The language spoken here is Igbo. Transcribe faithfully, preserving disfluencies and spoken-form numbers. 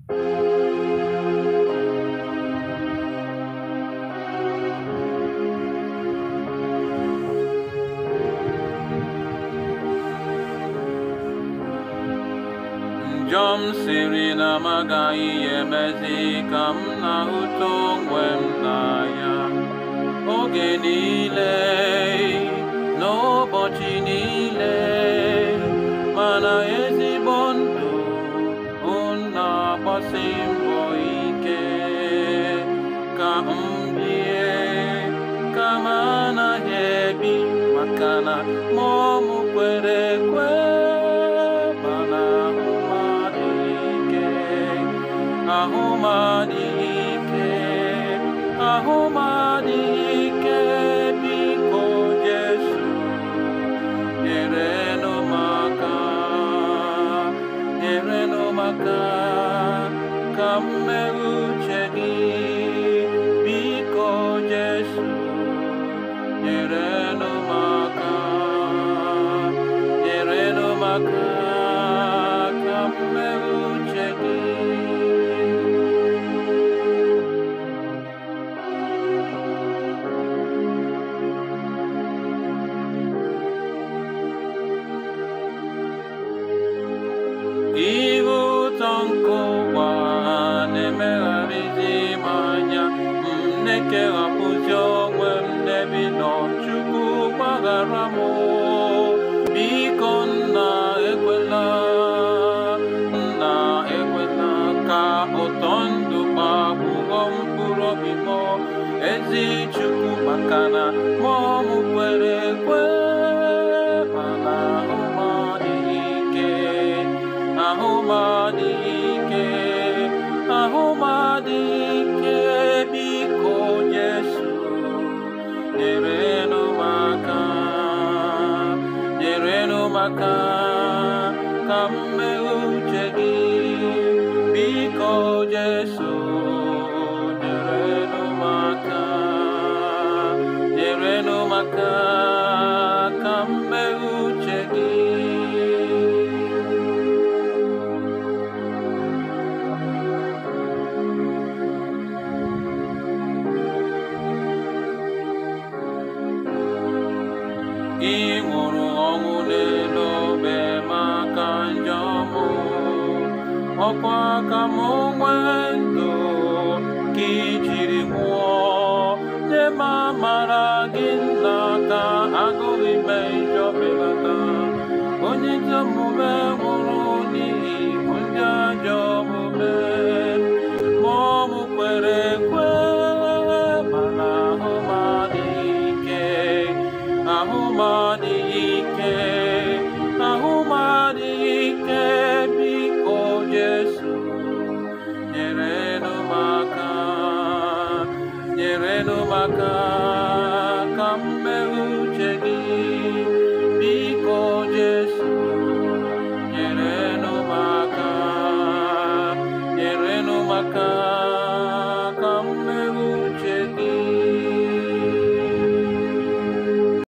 Njom siri na m agaghị emezi ka m na-ahụta onwe m n'anya oge niile n'ụbọchị niile, mana ezigbo ndụ m na-agbasi mbọ ike ka m bie ka m anaghị ebi maka na mmụọ m kwere ekwe. Ahụmadike, ahụmadike, biko Jesu, nyerenụ m aka, nyerenụ m aka, ka m mee uche gị, biko Jesu, nyerenụ m aka, nyerenụ m aka, ka m mee uche gị. Ihe ụtọ nke ụwa na-emegharịzi m anya, m na-ekewapụzi onwe m n'ebe nọ. Chukwu gbaghara m, biko nna ekwela, nna ekwela ka ụtọ ndụ kpagbuo mkpụrụ obi m. Ezi Chukwu, maka na mmụọ m kwere ekwe, mana ahụmadike, ahụmadike, biko Jesu, nyerenụ m aka, nyerenụ m aka, ka m mee uche gị, biko Jesu, nyerenụ m aka, nyerenụ m aka, ka m mee uche gị. Ị nwụrụ ọnwụ n'elu obe maka njọ m, ọkwa ka m nwee ndụ ka I jiri nwụọ. Nye m amara gị nna, ka agụghị ime njọ belata. Onye ezi omume nwụrụ n'ihi ndị ajọ omume, mmụọ m kwere ekwe, mana ahụmadike, ahụmadike, ahụmadike, biko Jesu, nyerenụ m aka, nyerenụ m aka, ka m mee uche gị.